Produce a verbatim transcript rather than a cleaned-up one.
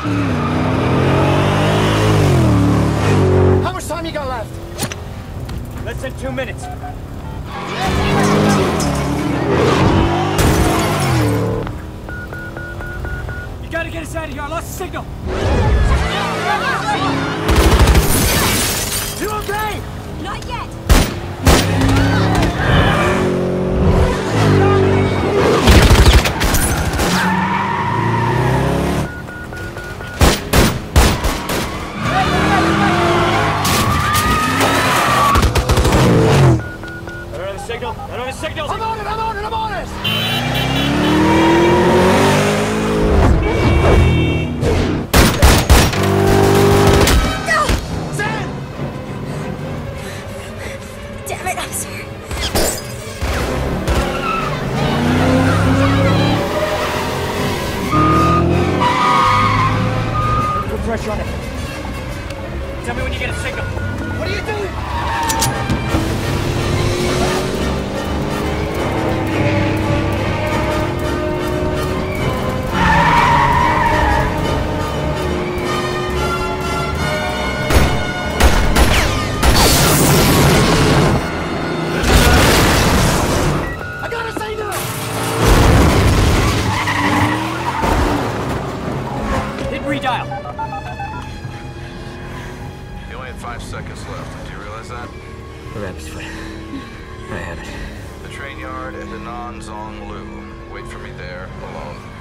How much time you got left? Less than two minutes. You gotta get us out of here. I lost the signal. You okay? Not yet. Signal! I don't have a signal! I'm on it! I'm on it! I'm on it! No! Sam! Damn it, I'm sorry. Put pressure on it. Tell me when you get a signal. What are you doing? Redial. You only had five seconds left. Do you realize that? The rabbit's foot. I have it. The train yard at the Nan Zong Lu. Wait for me there, alone.